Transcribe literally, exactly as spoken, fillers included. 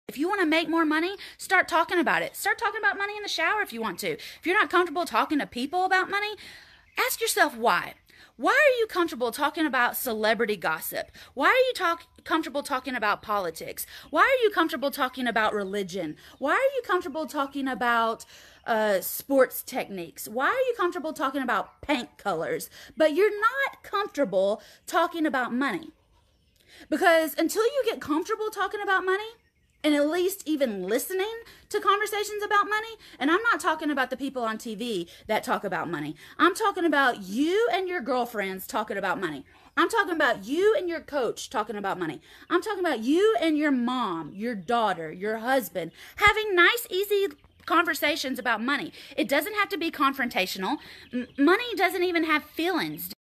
If you want to make more money, start talking about it. Start talking about money in the shower if you want to. If you're not comfortable talking to people about money, ask yourself why. Why are you comfortable talking about celebrity gossip? Why are you talk, comfortable talking about politics? Why are you comfortable talking about religion? Why are you comfortable talking about uh, sports techniques? Why are you comfortable talking about paint colors? But you're not comfortable talking about money. Because until you get comfortable talking about money, and at least even listening to conversations about money, and I'm not talking about the people on T V that talk about money. I'm talking about you and your girlfriends talking about money. I'm talking about you and your coach talking about money. I'm talking about you and your mom, your daughter, your husband, having nice, easy conversations about money. It doesn't have to be confrontational. M- money doesn't even have feelings.